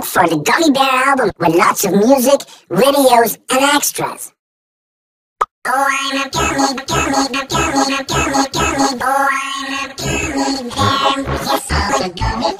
Look for the Gummy Bear album with lots of music, videos, and extras. Oh, I'm a gummy bear. Oh, I'm a gummy bear. Yes, I'm a gummy